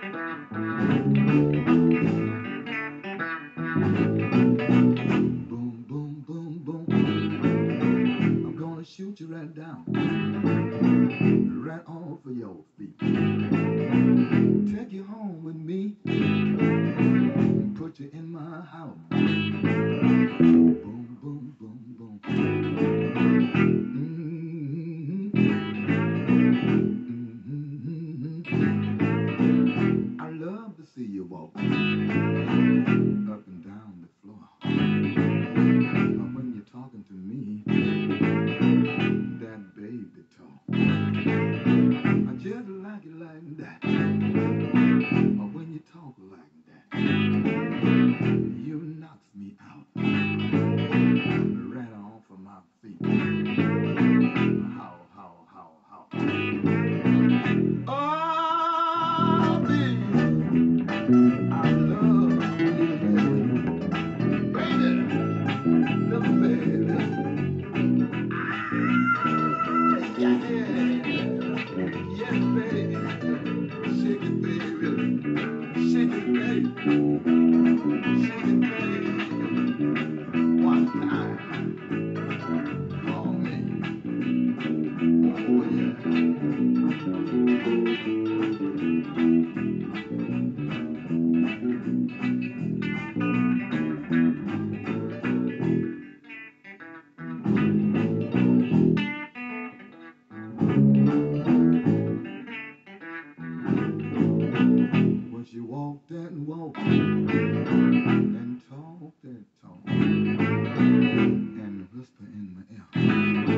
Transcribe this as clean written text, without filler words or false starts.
Boom, boom, boom, boom. I'm gonna shoot you right down, right off of your feet. Take you home with me, put you in my house. Boom, boom, boom, boom. I love to see you walk up and down the floor. When you're talking to me, that baby talk. I just like it like that. When you talk like that, you knocks me out right off of my feet. How? Oh, baby, I love you, baby, little baby. Yeah, yes, baby, shake it, baby, shake it, baby, shake it, baby. One time for me. Oh, yeah. When she walked and walked and talked and talked and whispered in my ear.